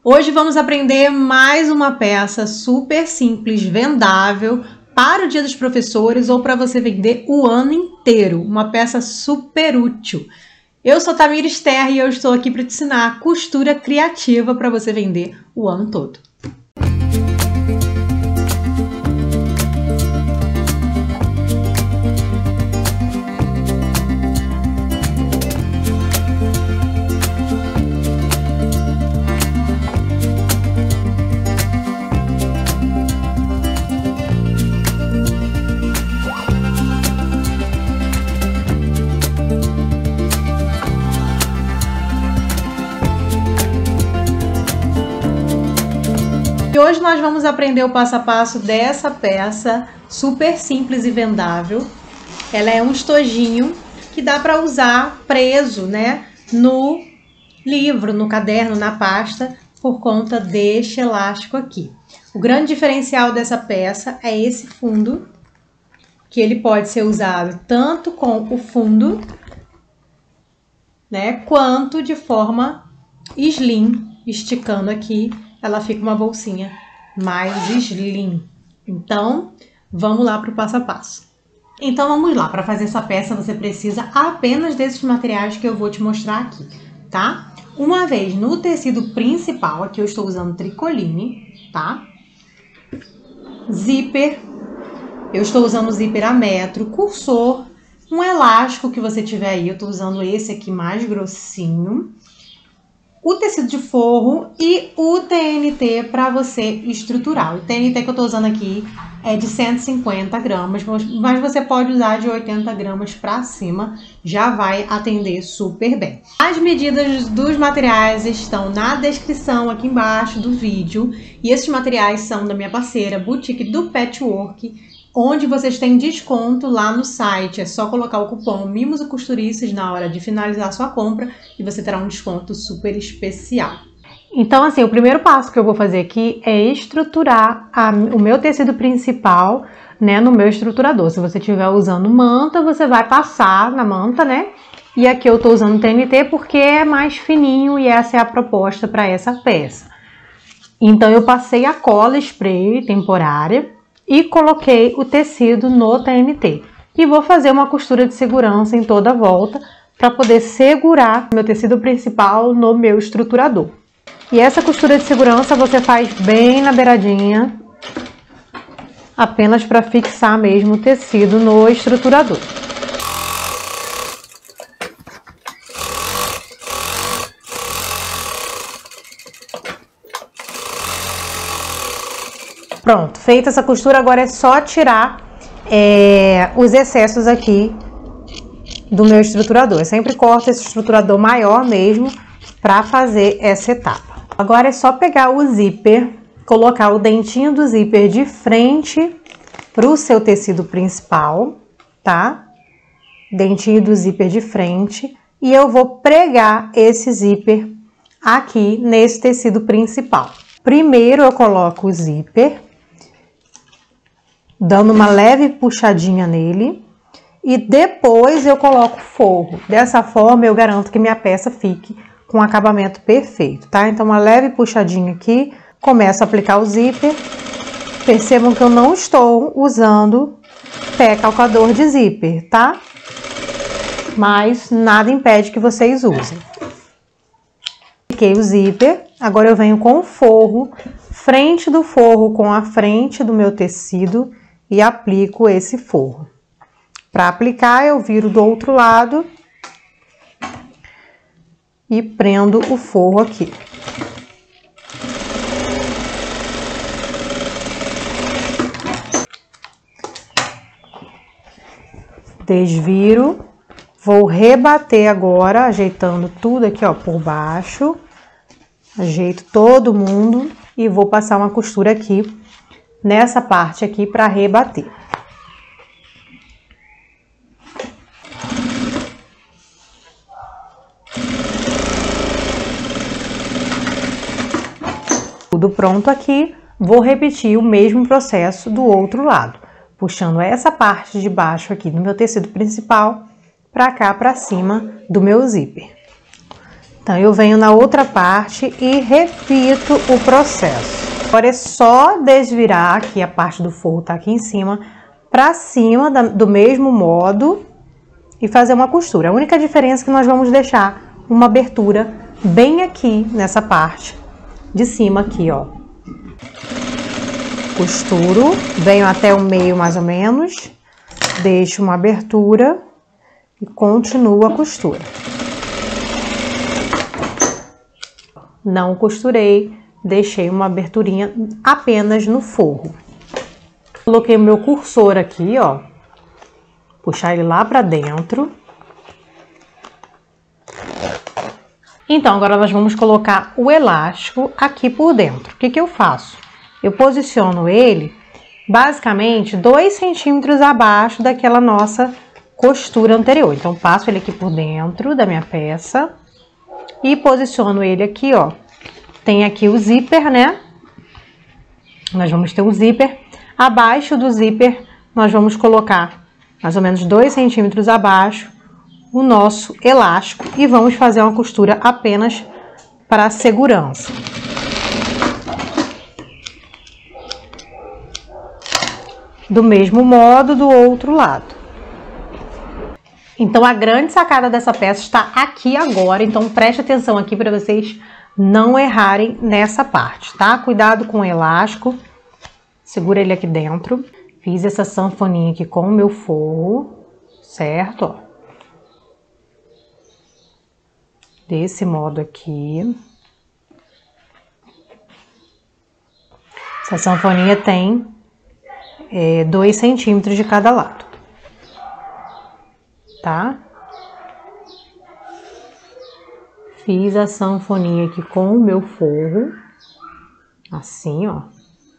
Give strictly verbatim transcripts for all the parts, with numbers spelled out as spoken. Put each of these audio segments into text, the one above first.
Hoje vamos aprender mais uma peça super simples, vendável, para o Dia dos Professores ou para você vender o ano inteiro. Uma peça super útil. Eu sou Tamires Terra e eu estou aqui para te ensinar costura criativa para você vender o ano todo. E hoje nós vamos aprender o passo a passo dessa peça super simples e vendável. Ela é um estojinho que dá para usar preso, né, no livro, no caderno, na pasta, por conta deste elástico aqui. O grande diferencial dessa peça é esse fundo, que ele pode ser usado tanto com o fundo, né, quanto de forma slim, esticando aqui. Ela fica uma bolsinha mais slim. Então, vamos lá para o passo a passo. Então, vamos lá. Para fazer essa peça, você precisa apenas desses materiais que eu vou te mostrar aqui, tá? Uma vez no tecido principal, aqui eu estou usando tricoline, tá? Zíper, eu estou usando zíper a metro, cursor, um elástico que você tiver aí, eu estou usando esse aqui mais grossinho. O tecido de forro e o T N T para você estruturar. O T N T que eu estou usando aqui é de cento e cinquenta gramas, mas você pode usar de oitenta gramas para cima, já vai atender super bem. As medidas dos materiais estão na descrição aqui embaixo do vídeo, e esses materiais são da minha parceira Boutique do Patchwork, onde vocês têm desconto lá no site. É só colocar o cupom Mimos e Costurices na hora de finalizar a sua compra e você terá um desconto super especial. Então, assim, o primeiro passo que eu vou fazer aqui é estruturar a, o meu tecido principal, né, no meu estruturador. Se você estiver usando manta, você vai passar na manta, né? E aqui eu tô usando T N T porque é mais fininho e essa é a proposta para essa peça. Então, eu passei a cola spray temporária e coloquei o tecido no T N T. E vou fazer uma costura de segurança em toda a volta para poder segurar meu tecido principal no meu estruturador. E essa costura de segurança você faz bem na beiradinha, apenas para fixar mesmo o tecido no estruturador. Pronto, feita essa costura, agora é só tirar é, os excessos aqui do meu estruturador. Eu sempre corto esse estruturador maior mesmo para fazer essa etapa. Agora é só pegar o zíper, colocar o dentinho do zíper de frente para o seu tecido principal, tá? Dentinho do zíper de frente, e eu vou pregar esse zíper aqui nesse tecido principal. Primeiro eu coloco o zíper, dando uma leve puxadinha nele, e depois eu coloco o forro. Dessa forma eu garanto que minha peça fique com um acabamento perfeito, tá? Então uma leve puxadinha aqui, começo a aplicar o zíper. Percebam que eu não estou usando pé calcador de zíper, tá? Mas nada impede que vocês usem. Apliquei o zíper, agora eu venho com o forro, frente do forro com a frente do meu tecido, e aplico esse forro. Para aplicar, eu viro do outro lado e prendo o forro aqui. Desviro, vou rebater agora, ajeitando tudo aqui, ó, por baixo. Ajeito todo mundo e vou passar uma costura aqui nessa parte aqui para rebater. Tudo pronto aqui, vou repetir o mesmo processo do outro lado, puxando essa parte de baixo aqui do meu tecido principal para cá, para cima do meu zíper. Então, eu venho na outra parte e repito o processo. Agora é só desvirar aqui, a parte do forro tá aqui em cima, pra cima da, do mesmo modo e fazer uma costura. A única diferença é que nós vamos deixar uma abertura bem aqui nessa parte de cima aqui, ó. Costuro, venho até o meio mais ou menos, deixo uma abertura e continuo a costura. Não costurei, deixei uma aberturinha apenas no forro. Coloquei o meu cursor aqui, ó, puxar ele lá pra dentro. Então, agora nós vamos colocar o elástico aqui por dentro. O que que eu faço? Eu posiciono ele basicamente dois centímetros abaixo daquela nossa costura anterior. Então, passo ele aqui por dentro da minha peça e posiciono ele aqui, ó. Tem aqui o zíper, né? Nós vamos ter o zíper. Abaixo do zíper, nós vamos colocar mais ou menos dois centímetros abaixo o nosso elástico e vamos fazer uma costura apenas para segurança. Do mesmo modo do outro lado. Então, a grande sacada dessa peça está aqui agora, então preste atenção aqui para vocês não errarem nessa parte, tá? Cuidado com o elástico, segura ele aqui dentro. Fiz essa sanfoninha aqui com o meu forro, certo? Ó. Desse modo aqui. Essa sanfoninha tem é, dois centímetros de cada lado. Tá? Fiz a sanfoninha aqui com o meu forro, assim, ó.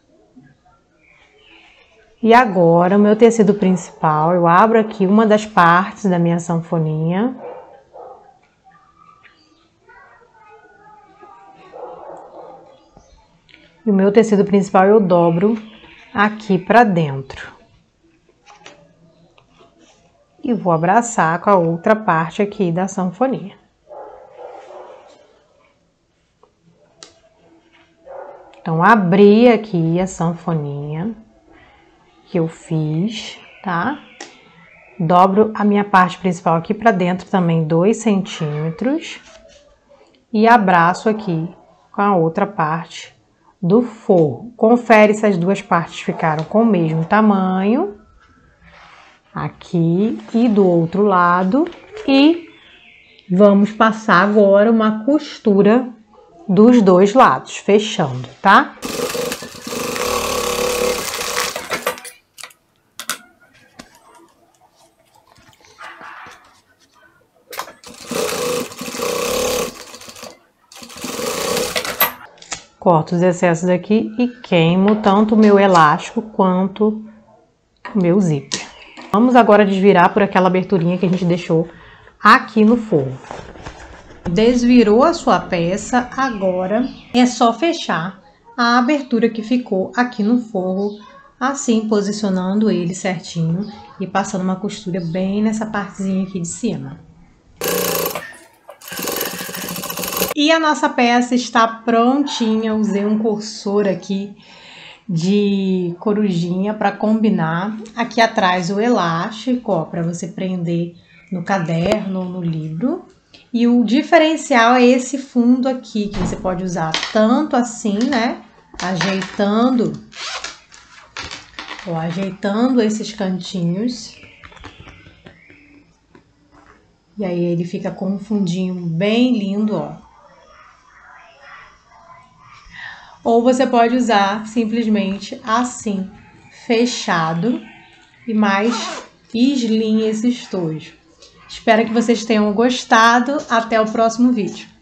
E agora, o meu tecido principal, eu abro aqui uma das partes da minha sanfoninha. E o meu tecido principal eu dobro aqui pra dentro. E vou abraçar com a outra parte aqui da sanfoninha. Então, abri aqui a sanfoninha que eu fiz, tá? Dobro a minha parte principal aqui pra dentro também dois centímetros. E abraço aqui com a outra parte do forro. Confere se as duas partes ficaram com o mesmo tamanho. Aqui e do outro lado, e vamos passar agora uma costura dos dois lados, fechando, tá? Corto os excessos aqui e queimo tanto o meu elástico quanto o meu zíper. Vamos agora desvirar por aquela aberturinha que a gente deixou aqui no forro. Desvirou a sua peça, agora é só fechar a abertura que ficou aqui no forro, assim posicionando ele certinho e passando uma costura bem nessa partezinha aqui de cima. E a nossa peça está prontinha, usei um cursor aqui de corujinha para combinar. Aqui atrás o elástico, ó, para você prender no caderno ou no livro. E o diferencial é esse fundo aqui, que você pode usar tanto assim, né, ajeitando, ó, ajeitando esses cantinhos. E aí ele fica com um fundinho bem lindo, ó. Ou você pode usar simplesmente assim, fechado e mais slim esse estojo. Espero que vocês tenham gostado. Até o próximo vídeo.